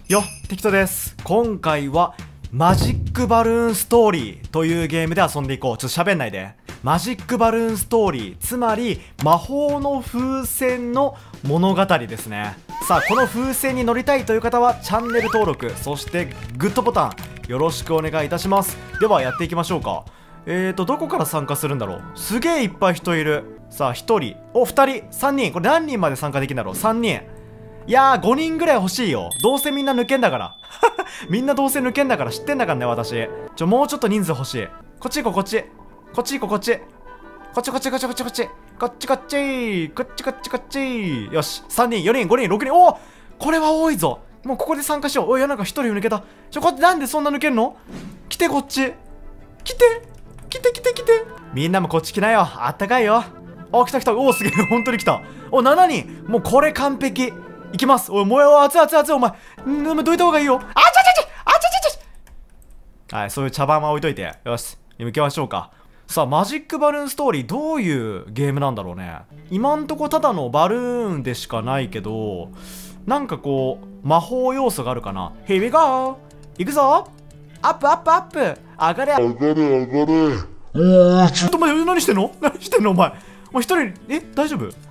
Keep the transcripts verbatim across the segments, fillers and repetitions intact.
よっ、適当です。今回はマジックバルーンストーリーというゲームで遊んでいこう。ちょっと喋んないで。マジックバルーンストーリー、つまり魔法の風船の物語ですね。さあ、この風船に乗りたいという方はチャンネル登録、そしてグッドボタンよろしくお願いいたします。ではやっていきましょうか。えーとどこから参加するんだろう。すげえいっぱい人いる。さあひとり、おふたり、さんにん、これ何人まで参加できるんだろう。さんにん。いやーごにんぐらい欲しいよ。どうせみんな抜けんだからみんなどうせ抜けんだから知ってんだからね。私ちょもうちょっと人数欲しい。こっち行こう、こっちこっち行こう、こっちこっちこっちこっちこっちこっちこっちこっちこっちこっちこっち。よし、さんにん、よにん、ごにん、ろくにん。おお、これは多いぞ。もうここで参加しよう。おい、や、なんかひとり抜けた。ちょ、こっちなんでそんな抜けんの。来て、こっち来て来て来て来て。みんなもこっち来なよ。あったかいよ。あ、来た来た。おお、すげえ本当に来た。お、しちにん。もうこれ完璧。いきます。おい、もう熱い熱い熱い。お前んどいた方がいいよ。あちゃちゃちゃあちゃちゃちゃ。はい、そういう茶番は置いといて。よし、向けましょうか。さあ、マジックバルーンストーリー、どういうゲームなんだろうね。今んとこただのバルーンでしかないけど、なんかこう魔法要素があるかな。Here we go。 いくぞ。アップアップアップ。上がれ上がれ上がれ。おお、ちょっと待って、何してんの何してんのお前。お前一人、え、大丈夫。え、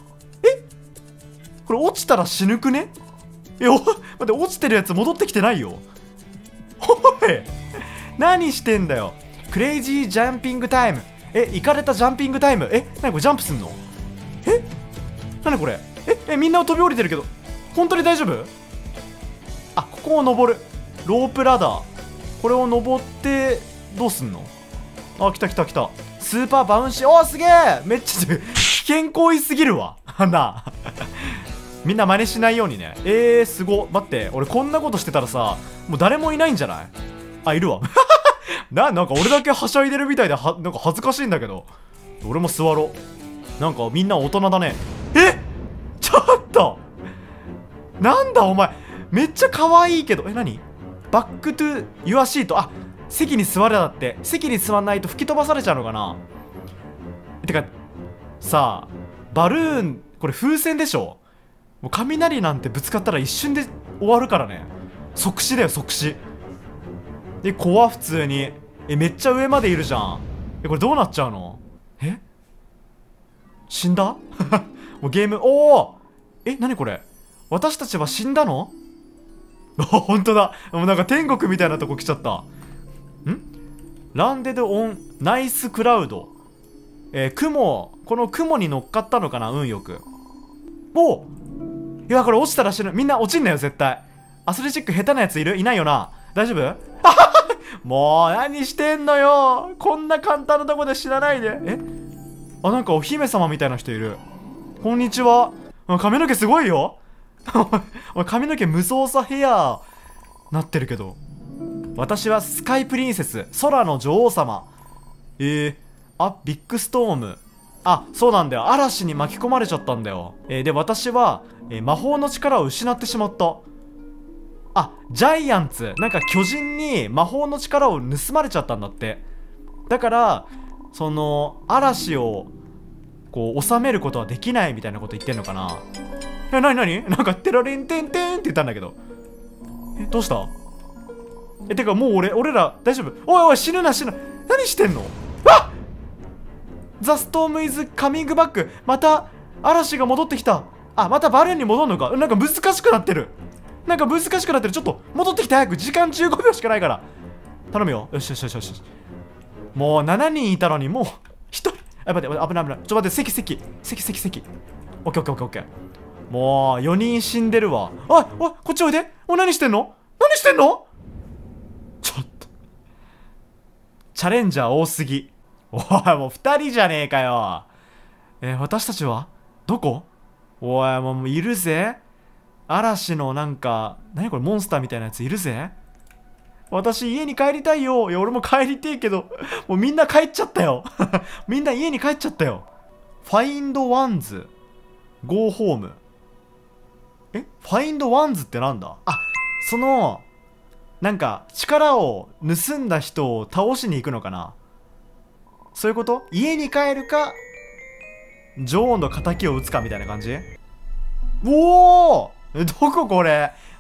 これ落ちたら死ぬくね。え、お、待って、落ちてるやつ戻ってきてないよ。おい、何してんだよ。クレイジージャンピングタイム。え、イカれたジャンピングタイム。え、なにこれ、ジャンプすんの。え、なにこれ。え、え、みんな飛び降りてるけど本当に大丈夫。あ、ここを登るロープラダー。これを登ってどうすんの。あ、来た来た来た。スーパーバウンシー。おー、すげえ。めっちゃ危険行為すぎるわなあみんな真似しないようにね。えー、すご。待って、俺こんなことしてたらさ、もう誰もいないんじゃない。あ、いるわな、なんか俺だけはしゃいでるみたいで、は、なんか恥ずかしいんだけど。俺も座ろう。なんかみんな大人だね。え、ちょっとなんだお前、めっちゃ可愛いけど。え、何。バックトゥユアシート。あ、席に座れだって。席に座んないと吹き飛ばされちゃうのかな。てかさあ、バルーンこれ風船でしょ。もう雷なんてぶつかったら一瞬で終わるからね。即死だよ、即死。で、怖普通に。え、めっちゃ上までいるじゃん。え、これどうなっちゃうの。え、死んだもうゲーム。おお、え、なにこれ。私たちは死んだの。あ、ほんとだ。もうなんか天国みたいなとこ来ちゃった。ん、ランデドオンナイスクラウド。えー、雲、この雲に乗っかったのかな、運よく。おう、いや、これ落ちたら死ぬ。みんな落ちんなよ、絶対。アスレチック下手なやついる。いないよな。大丈夫。もう何してんのよ。こんな簡単なとこで死なないで。え、あ、なんかお姫様みたいな人いる。こんにちは。髪の毛すごいよお前髪の毛無造作ヘアなってるけど。私はスカイプリンセス、空の女王様。えー、あ、ビッグストーム。あ、そうなんだよ。嵐に巻き込まれちゃったんだよ。えー、で、私は、えー、魔法の力を失ってしまった。あ、ジャイアンツ。なんか巨人に魔法の力を盗まれちゃったんだって。だから、その、嵐を、こう、収めることはできないみたいなこと言ってんのかな。え、なになに。なんか、テロリンテンテンって言ったんだけど。え、どうした。え、てかもう俺、俺ら、大丈夫。おいおい、死ぬな死ぬ。何してんの。あっ、ザ・ストーム・イズ・カミングバック。また、嵐が戻ってきた。あ、またバルーンに戻るのか。なんか難しくなってる。なんか難しくなってる。ちょっと戻ってきて早く。時間じゅうごびょうしかないから頼むよ。よしよしよしよし。もうしちにんいたのにもうひとり。あ、待って、危ない危ない。ちょっと待って、席席席席席。オッケーオッケーオッケーオッケー。もうよにん死んでるわ。おいおい、こっちおいで。お、何してんの。何してんの。ちょっとチャレンジャー多すぎ。おい、もうふたりじゃねえかよ。えー、私たちはどこ。おい、もういるぜ。嵐のなんか、何これ、モンスターみたいなやついるぜ。私家に帰りたいよ。いや、俺も帰りてえけど、もうみんな帰っちゃったよ。みんな家に帰っちゃったよ。ファインドワンズ、ゴーホーム。え、ファインドワンズってなんだ。あ、その、なんか、力を盗んだ人を倒しに行くのかな。そういうこと。家に帰るか、女王の仇を討つかみたいな感じ。おお、どここれ。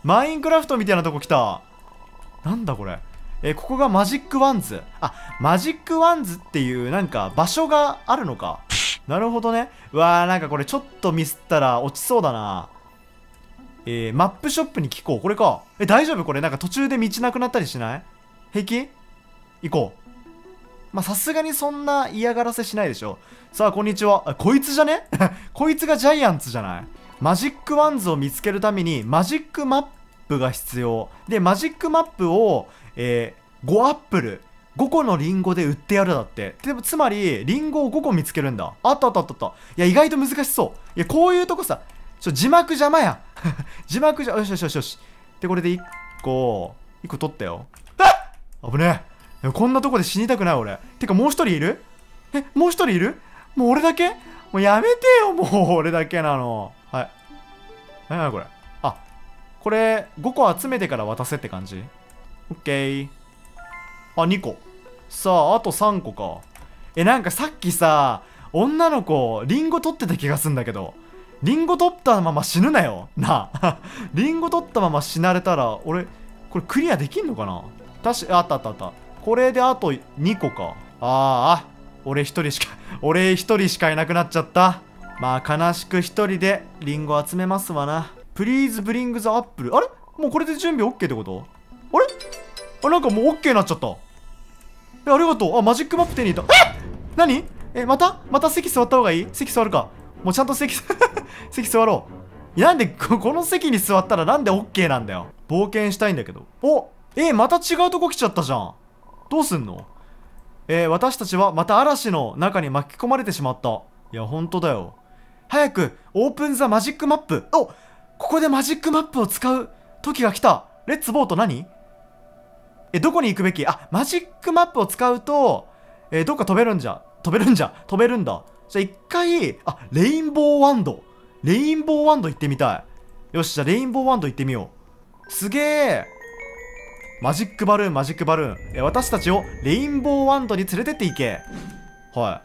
マインクラフトみたいなとこ来た。なんだこれ。えー、ここがマジックワンズ。あ、マジックワンズっていうなんか場所があるのか。なるほどね。うわー、なんかこれちょっとミスったら落ちそうだな。えー、マップショップに聞こう。これか。え、大丈夫これなんか途中で道なくなったりしない？平気？行こう。まあ、さすがにそんな嫌がらせしないでしょ。さあ、こんにちは。あ、こいつじゃねこいつがジャイアンツじゃない？マジックワンズを見つけるためにマジックマップが必要。で、マジックマップを、えー、ごアップル。ごこのリンゴで売ってやるだって。でも、つまり、リンゴをごこ見つけるんだ。あったあったあったあった。いや、意外と難しそう。いや、こういうとこさ、ちょ、字幕邪魔や。字幕じゃ、よしよしよしよし。で、これでいっこ、いっこ取ったよ。あっ危ねえ。こんなとこで死にたくない俺。てか、もう一人いる？え、もう一人いる？もう俺だけ？もうやめてよ、もう俺だけなの。はい。何なにこれ。あ、これ、ごこ集めてから渡せって感じ？オッケー。あ、にこ。さあ、あとさんこか。え、なんかさっきさ、女の子、リンゴ取ってた気がすんだけど。リンゴ取ったまま死ぬなよ。なあ。リンゴ取ったまま死なれたら、俺、これクリアできんのかな？確か、あったあったあった。これであとにこか。ああ、俺一人しか、俺一人しかいなくなっちゃった。まあ、悲しく一人でリンゴ集めますわな。Please bring the apple。あれ？もうこれで準備 OK ってこと？あれ？あ、なんかもう OK になっちゃった。え、ありがとう。あ、マジックマップ手に入れた。え？何？え、またまた席座った方がいい？席座るか。もうちゃんと席、席座ろう。いや、なんでこ、この席に座ったらなんで OK なんだよ。冒険したいんだけど。お！え、また違うとこ来ちゃったじゃん。どうすんの？えー、私たちはまた嵐の中に巻き込まれてしまった。いや、ほんとだよ。早く、オープンザマジックマップ。お！ここでマジックマップを使う時が来た。レッツボート何？え、どこに行くべき？あ、マジックマップを使うと、えー、どっか飛べるんじゃ。飛べるんじゃ。飛べるんだ。じゃあ一回、あ、レインボーワンド。レインボーワンド行ってみたい。よし、じゃあレインボーワンド行ってみよう。すげえ。マジックバルーン、マジックバルーン。え、私たちをレインボーワンドに連れてっていけ。はい。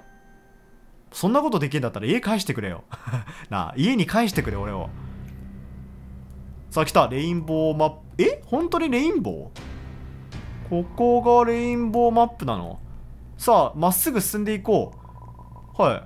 そんなことできるんだったら家返してくれよ。なあ、家に返してくれ、俺を。さあ、来た。レインボーマップ。え？本当にレインボー？ここがレインボーマップなの？さあ、まっすぐ進んでいこう。はい。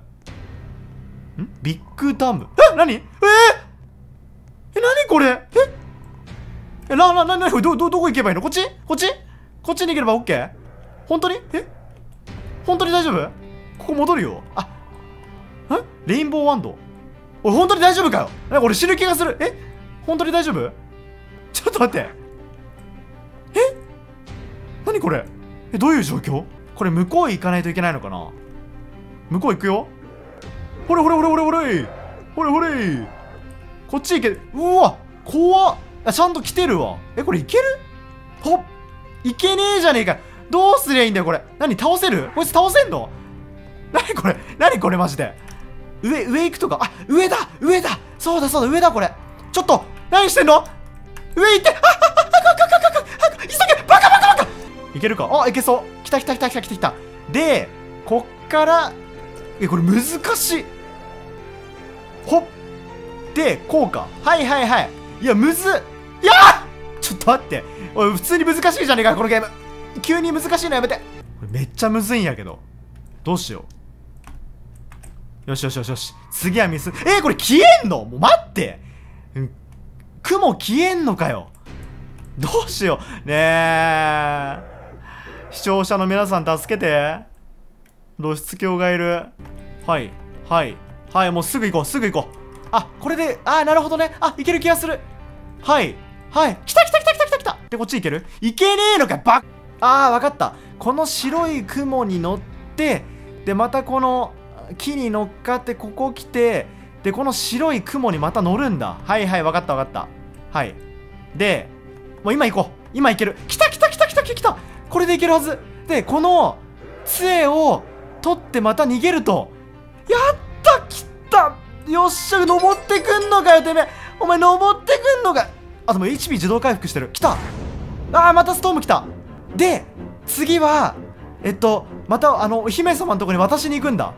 ん？ビッグダム。え？何？えー、え、何これ？え？え、な、な、な、な、ど、ど、どこ行けばいいの？こっち？こっち？こっちに行ければ OK？ 本当に？え？本当に大丈夫？ここ戻るよ。あ、え？レインボーワンド。おい、本当に大丈夫かよ？なんか俺死ぬ気がする。え？本当に大丈夫？ちょっと待って。え？何これ？え、どういう状況？これ向こう行かないといけないのかな？向こう行くよ。ほれほれほれほれほれほれほれ。こっち行ける。うわ、怖っ。あ、ちゃんと来てるわ。え、これいける？ほっ、いけねえじゃねえか。どうすりゃいいんだよこれ。何倒せる？こいつ倒せんの？何これ？何これマジで。上、上行くとか。あ、上だ上だ。そうだそうだ、上だこれ。ちょっと何してんの？上行って。あっ、急げ。バカバカバカ。いけるか？あ、いけそう。来た来た来た来た来た来た。で、こっからえ、これ難しい。ほっ。で、こうか。はいはいはい。いや、むずっ。いやー、ちょっと待って。おい、普通に難しいじゃねえかこのゲーム。急に難しいのやめて。これめっちゃむずいんやけど。どうしよう。よしよしよしよし。次はミス。えー、これ消えんの？もう待って。うん、雲消えんのかよ。どうしよう。ねえ。視聴者の皆さん助けて。露出狂がいる。はいはいはい、もうすぐ行こうすぐ行こう。あ、これで、あー、なるほどね。あ、いける気がする。はいはい来た来た来た来た来た来た。で、こっち行ける？いけねえのかばっ。あー、わかった。この白い雲に乗って、でまたこの木に乗っかってここ来て、でこの白い雲にまた乗るんだ。はいはい、わかったわかった。はい。でもう今行こう。今行ける。来た来た来た来た来た来た。これで行けるはず。でこの杖を取ってまた逃げると。やった来た。よっしゃ、登ってくんのかよてめえ。お前登ってくんのか。あ、でも エイチピー 自動回復してる。来た。あー、またストーム来た。で次はえっとまたあのお姫様のとこに渡しに行くんだ。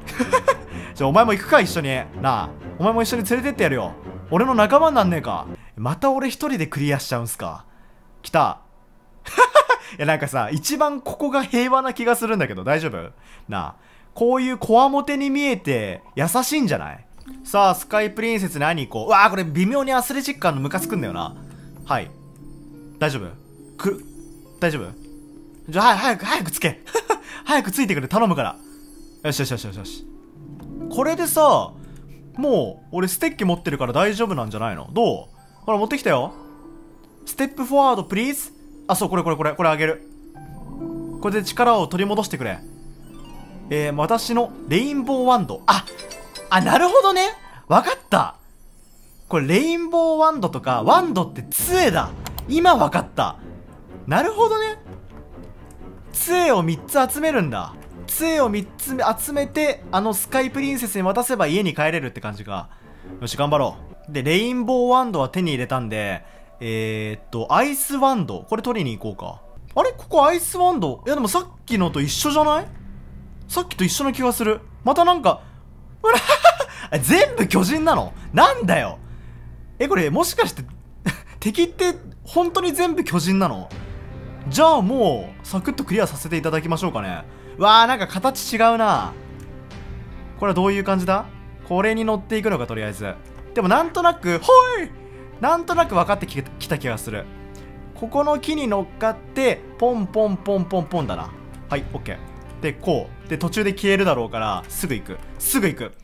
じゃあお前も行くか一緒に。なあ、お前も一緒に連れてってやるよ。俺の仲間になんねえか。 また俺一人でクリアしちゃうんすか。来た。いやなんかさ、一番ここが平和な気がするんだけど、大丈夫なあ。こういうこわもてに見えて優しいんじゃない？さあ、スカイプリンセスに会いに行こう。うわー、これ微妙にアスレチック感のムカつくんだよな。はい。大丈夫？く、大丈夫？じゃあ、早く、早くつけ。早くついてくれ、頼むから。よしよしよしよしよし。これでさ、もう、俺ステッキ持ってるから大丈夫なんじゃないの？どう？ほら、持ってきたよ。ステップフォワード、プリーズ。あ、そう、これこれこれ、これあげる。これで力を取り戻してくれ。えー、私のレインボーワンド。あ、あ、なるほどね。わかった。これ、レインボーワンドとか、ワンドって杖だ。今わかった。なるほどね。杖をみっつ集めるんだ。杖をみっつ集めて、あのスカイプリンセスに渡せば家に帰れるって感じか。よし、頑張ろう。で、レインボーワンドは手に入れたんで、えー、っと、アイスワンド。これ取りに行こうか。あれここアイスワンド。いやでもさっきのと一緒じゃない？さっきと一緒な気がする。またなんか、ほら全部巨人なの？なんだよ。え、これもしかして敵って本当に全部巨人なの？じゃあもう、サクッとクリアさせていただきましょうかね。わー、なんか形違うな。これはどういう感じだ？これに乗っていくのか、とりあえず。でもなんとなく、ほい！なんとなく分かってきた気がする。ここの木に乗っかって、ポンポンポンポンポンだな。はい、オッケー。で、こう。で、途中で消えるだろうから、すぐ行く。すぐ行く。はい！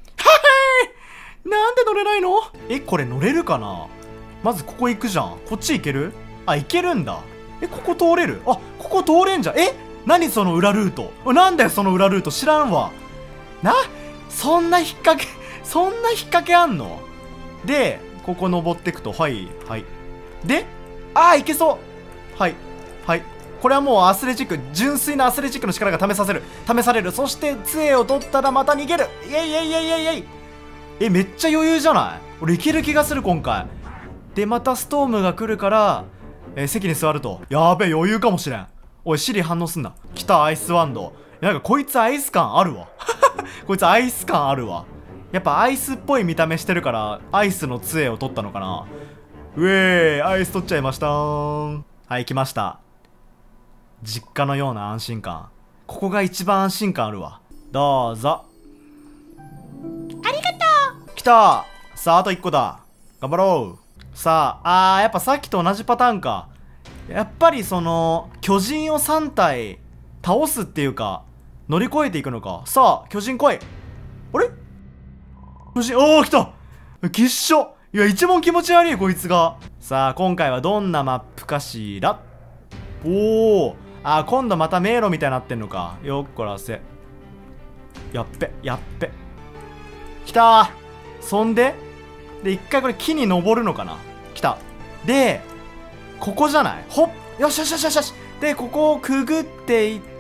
なんで乗れないの？え、これ乗れるかな？まずここ行くじゃん。こっち行ける？あ、行けるんだ。え、ここ通れる？あ、ここ通れんじゃん。え？何その裏ルート？なんだよその裏ルート、知らんわ。な、そんな引っ掛け、そんな引っ掛けあんの？で、ここ登ってくと、はい、はい。で、あー、いけそう。はい、はい。これはもうアスレチック、純粋なアスレチックの力が試させる。試される。そして、杖を取ったらまた逃げる。イェイイェイイェイイェイイェイ。え、めっちゃ余裕じゃない？俺いける気がする、今回。で、またストームが来るから、えー、席に座ると。やーべえ、余裕かもしれん。おい、シリ反応すんな。来た、アイスワンド。なんかこいつアイス感あるわ。こいつアイス感あるわ。やっぱアイスっぽい見た目してるから、アイスの杖を取ったのかな。うえー、アイス取っちゃいましたー。はい、来ました。実家のような安心感。ここが一番安心感あるわ。どうぞ。 ありがとう。来た。さあ、あといっこだ。頑張ろう。さあ、あー、やっぱさっきと同じパターンか。やっぱりその、巨人をさん体倒すっていうか、乗り越えていくのか。さあ、巨人来い。あれ？巨人、おー、来た！きっしょ！いや、一番気持ち悪い、こいつが。さあ、今回はどんなマップかしら？おー。あー、今度また迷路みたいになってんのか。よっこらせ。やっべ、やっべ。来たー。そんでで、一回これ木に登るのかな？来た。で、ここじゃない？ほっ！よしよしよしよしよし。で、ここをくぐっていって、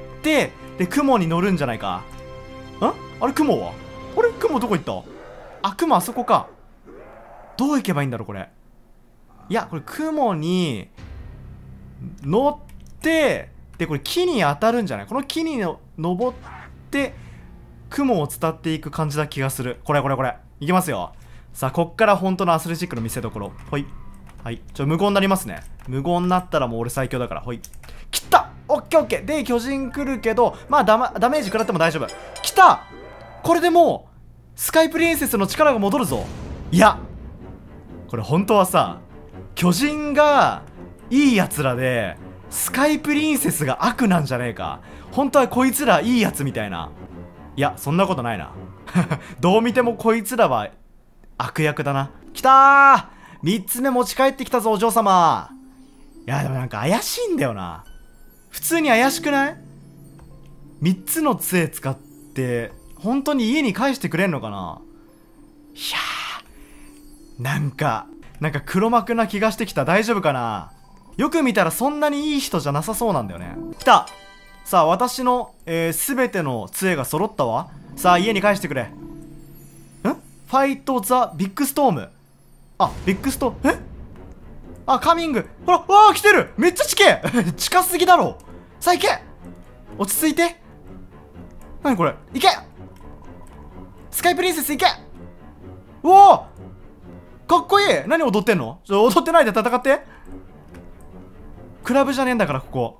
で、雲に乗るんじゃないか。ん？あれ、雲は？あれ？雲どこ行った？あ、雲あそこか。どう行けばいいんだろう、これ。いや、これ雲に乗って、で、これ木に当たるんじゃない？この木にの登って雲を伝っていく感じな気がする。これこれこれ。いきますよ。さあ、こっから本当のアスレチックの見せ所。ほい。はい。ちょ、無言になりますね。無言になったらもう俺最強だから。ほい。来た！オッケーオッケー。で、巨人来るけど、まあダマ、ダメージ食らっても大丈夫。来た！これでもう、スカイプリンセスの力が戻るぞ。いや、これ本当はさ、巨人がいい奴らで、スカイプリンセスが悪なんじゃねえか。本当はこいつらいいやつみたいな。いや、そんなことないな。どう見てもこいつらは悪役だな。来たー！三つ目持ち帰ってきたぞ、お嬢様。いや、でもなんか怪しいんだよな。普通に怪しくない？三つの杖使って、本当に家に返してくれんのかな？いやー、なんか、なんか黒幕な気がしてきた。大丈夫かな？よく見たらそんなにいい人じゃなさそうなんだよね。来た！さあ、私の、えー、すべての杖が揃ったわ。さあ、家に返してくれ。ん？ファイト・ザ・ビッグストーム。あ、ビッグスト、え？あ、カミング。ほら、わー、来てる！めっちゃ近え近すぎだろ。さあ、行け！落ち着いて。なにこれ？行け！スカイプリンセス行け！うおー！ かっこいい。何踊ってんの？ちょ踊ってないで戦って。クラブじゃねえんだからここ。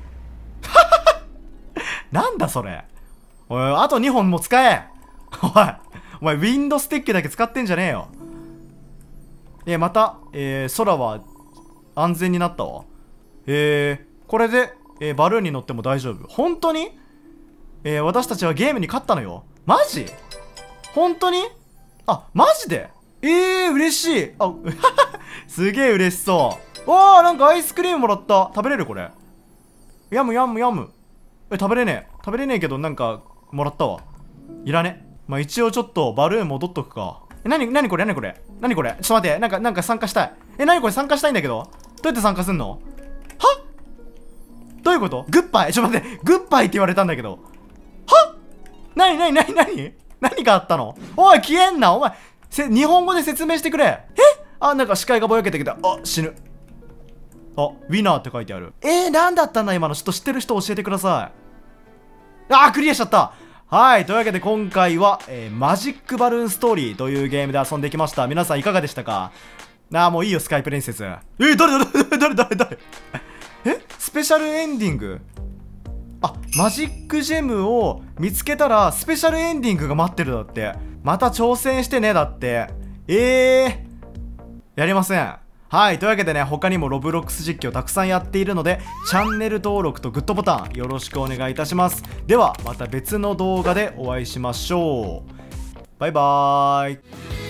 なんだそれ。おい、あとにほんも使え。おい、お前ウィンドスティックだけ使ってんじゃねえよ。えまた、えー、空は安全になったわ。えー、これで、えー、バルーンに乗っても大丈夫。本当に？えー、私たちはゲームに勝ったのよ。マジ？本当に？あ、マジで？えー、嬉しい。あ、すげえ嬉しそう。わー、なんかアイスクリームもらった。食べれるこれ。やむやむやむ。え、食べれねえ。食べれねえけど、なんか、もらったわ。いらね。まあ、一応ちょっと、バルーン戻っとくか。え、なに、なにこれなにこれなにこれちょっと待って。なんか、なんか参加したい。え、なにこれ参加したいんだけど。どうやって参加すんの？は？どういうこと？グッバイ。ちょっと待って。グッバイって言われたんだけど。は？なになになになに何があったの？おい、消えんな。お前、せ、日本語で説明してくれ。え？あ、なんか視界がぼやけてきた。あ、死ぬ。あ、ウィナーって書いてある。えー、なんだったんだ今の。ちょっと知ってる人教えてください。あー、クリアしちゃった。はい、というわけで今回は、えー、マジックバルーンストーリーというゲームで遊んできました。皆さんいかがでしたか？あー、もういいよ、スカイプレンセス。えー、誰誰誰誰誰え？スペシャルエンディング？あ、マジックジェムを見つけたらスペシャルエンディングが待ってるだって。また挑戦してね、だって。えー、やりません。はい、というわけでね、他にもロブロックス実況たくさんやっているので、チャンネル登録とグッドボタンよろしくお願いいたします。では、また別の動画でお会いしましょう。バイバーイ。